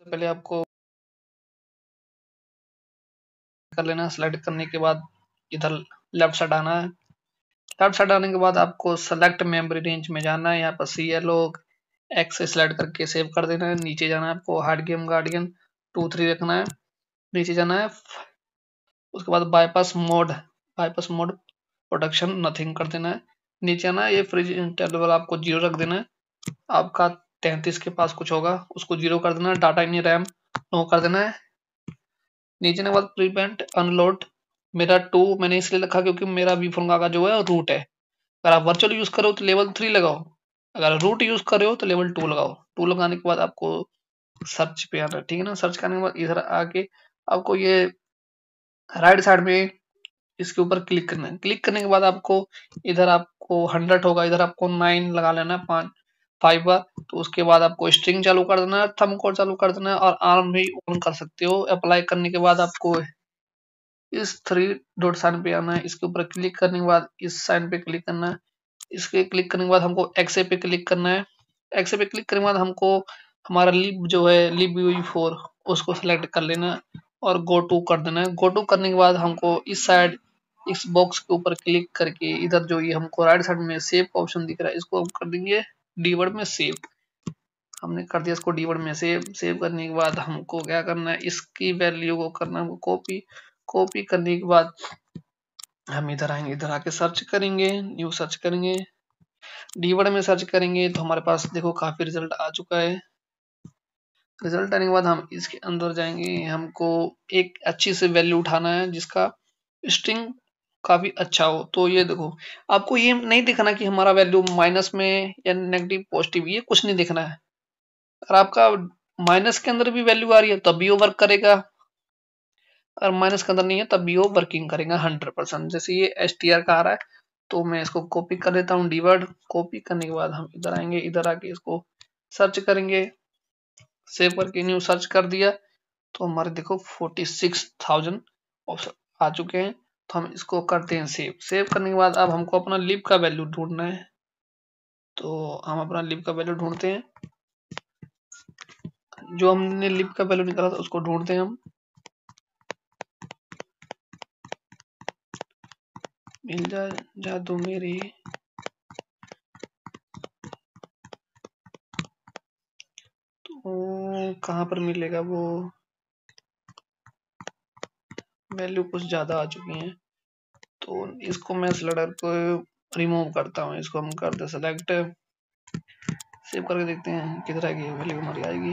पहले आपको कर लेना है। सेलेक्ट करने के बाद इधर लेफ्ट साइड आना है। लेफ्ट साइड आने के बाद आपको सेलेक्ट मेमोरी रेंज में जाना है। यहाँ पर CLO एक्स सेलेक्ट करके सेव कर देना है। नीचे जाना है आपको हार्ड गेम गार्डियन 2-3 रखना है। नीचे जाना है, उसके बाद बाईपास मोड प्रोडक्शन नथिंग कर देना है। नीचे आना है, ये फ्रिज इंटरवल आपको 0 रख देना है। आपका 33 के पास कुछ होगा, उसको 0 कर देना है। डाटा इन रैम नो कर देना है। नीचे के बाद प्रिवेंट अनलोड मेरा 2 मैंने इसलिए रखा क्योंकि मेरा वीफोन का जो है रूट है। अगर आप वर्चुअल यूज करो तो लेवल 3 लगाओ, अगर रूट यूज कर रहे हो तो लेवल 2 लगाओ। 2 लगाने के बाद आपको सर्च पे आना है, ठीक है ना। सर्च करने के बाद इधर आके आपको ये राइट साइड में इसके ऊपर क्लिक करना है। क्लिक करने के बाद आपको इधर आपको 100 होगा, इधर आपको 9 लगा लेना है, 5 बार। तो उसके बाद आपको स्ट्रिंग चालू कर देना है, थंब कोड चालू कर देना है और आर्म भी ऑन कर सकते हो। अप्लाई करने के बाद आपको इस 3 डॉट साइन पे आना है, इसके ऊपर क्लिक करने के बाद इस साइन पे क्लिक करना है। इसके क्लिक करने के बाद हमको एक्से पे क्लिक करना है। एक्से पे क्लिक करने के बाद हमको हमारा लिब जो है libUE4 उसको सिलेक्ट कर लेना है और गो टू कर देना है। गो टू करने के बाद हमको इस साइड इस बॉक्स के ऊपर क्लिक करके इधर जो ये हमको राइट साइड में सेव का ऑप्शन दिख रहा है, इसको हम कर देंगे डीवर्ड में सेव। हमने कर दिया इसको डीवर्ड में सेव। सेव करने के बाद हमको क्या करना है, इसकी वैल्यू को करना है कॉपी। कॉपी करने के बाद हम इधर आएंगे, इधर आके सर्च करेंगे, न्यू सर्च करेंगे, डीवर्ड में सर्च करेंगे तो हमारे पास देखो काफी रिजल्ट आ चुका है। रिजल्ट आने के बाद हम इसके अंदर जाएंगे, हमको एक अच्छी से वैल्यू उठाना है जिसका स्ट्रिंग काफी अच्छा हो। तो ये देखो आपको ये नहीं दिखना कि हमारा वैल्यू माइनस में या नेगेटिव पॉजिटिव, ये कुछ नहीं दिखना है। अगर आपका माइनस के अंदर भी वैल्यू आ रही है तब भी वो वर्क करेगा, अगर माइनस के अंदर नहीं है तब भी वो वर्किंग करेगा 100%। जैसे ये STR का आ रहा है तो मैं इसको कॉपी कर देता हूँ डीवर्ड। कॉपी करने के बाद हम इधर आएंगे, इधर आके इसको सर्च करेंगे, सेव करके न्यू सर्च कर दिया तो हमारे देखो 46,000 ऑप्शन आ चुके हैं। तो हम इसको करते हैं सेव। सेव करने के बाद अब हमको अपना लिब का वैल्यू ढूंढना है, तो हम अपना लिब का वैल्यू ढूंढते हैं। जो हमने लिब का वैल्यू निकाला था उसको ढूंढते हैं हम। मिल जा दो मेरी, तो कहाँ पर मिलेगा वो वैल्यू, कुछ ज्यादा आ चुकी है। तो इसको मैं स्लाइडर को रिमूव करता हूँ, इसको हम करते सेलेक्ट, सेव करके देखते हैं किधर आएगी वैल्यू हमारी आएगी।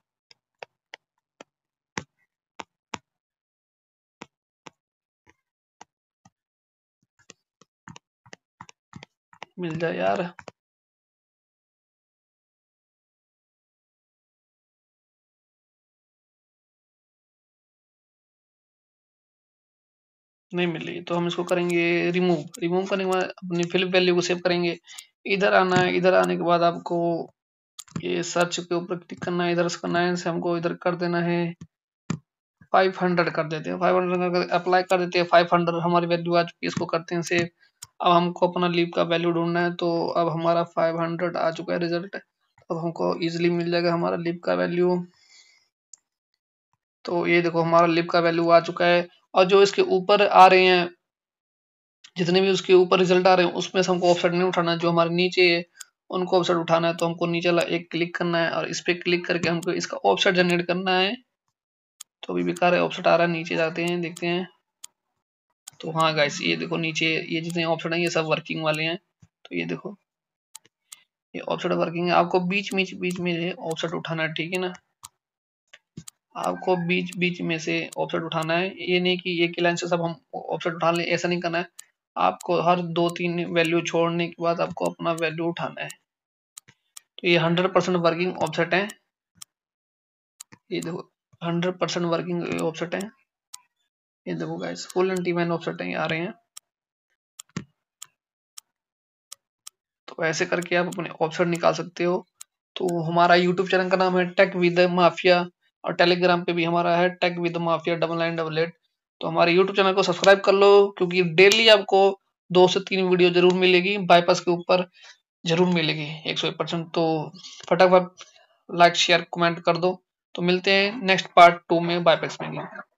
मिल जाए यार, नहीं मिल रही तो हम इसको करेंगे रिमूव। रिमूव करने के बाद अपनी फिल वैल्यू को सेव करेंगे। इधर आना है, इधर आने के बाद आपको ये सर्च के ऊपर क्लिक करना है, इधर इसका 9 से हमको इधर कर देना है 500 कर देते हैं। 500 कर अप्लाई कर देते हैं। 500 हमारी वैल्यू आ चुकी है, इसको करते हैं सेव। अब हमको अपना लीव का वैल्यू ढूंढना है, तो अब हमारा 500 आ चुका है रिजल्ट। अब हमको इजीली मिल जाएगा हमारा लीव का वैल्यू। तो ये देखो हमारा लीव का वैल्यू आ चुका है। और जो इसके ऊपर आ रहे हैं, जितने भी उसके ऊपर रिजल्ट आ रहे हैं उसमें से हमको ऑफसेट नहीं उठाना है, जो हमारे नीचे है उनको ऑफसेट उठाना है। तो हमको नीचे वाला एक क्लिक करना है और इस पे क्लिक करके हमको इसका ऑफसेट जनरेट करना है। तो अभी बेकार है, ऑफसेट आ रहा है, नीचे जाते हैं देखते हैं। तो हाँ गाइस, ये देखो नीचे ये जितने ऑप्शन है ये सब वर्किंग वाले हैं। तो ये देखो ये ऑफसेट वर्किंग है। आपको बीच में ऑफसेट उठाना है, ठीक है ना। आपको बीच में से ऑफसेट उठाना है, ये नहीं कि एक ही लाइन से सब हम ऑफसेट उठा लें, ऐसा नहीं करना है। आपको हर 2-3 वैल्यू छोड़ने के बाद आपको अपना वैल्यू उठाना है। तो ये 100% वर्किंग ऑफसेट है। ये देखो 100% वर्किंग ऑफसेट है। ये देखो guys full anti man offset है, आ रहे हैं। तो ऐसे करके आप अपने ऑफसेट निकाल सकते हो। तो हमारा यूट्यूब चैनल का नाम है टेक विद माफिया, और टेलीग्राम पे भी हमारा है टेक विद माफिया 9988। तो हमारे यूट्यूब चैनल को सब्सक्राइब कर लो, क्योंकि डेली आपको 2 से 3 वीडियो जरूर मिलेगी, बाईपास के ऊपर जरूर मिलेगी 101%। तो फटाफट लाइक शेयर कमेंट कर दो। तो मिलते हैं नेक्स्ट पार्ट 2 में बाय में।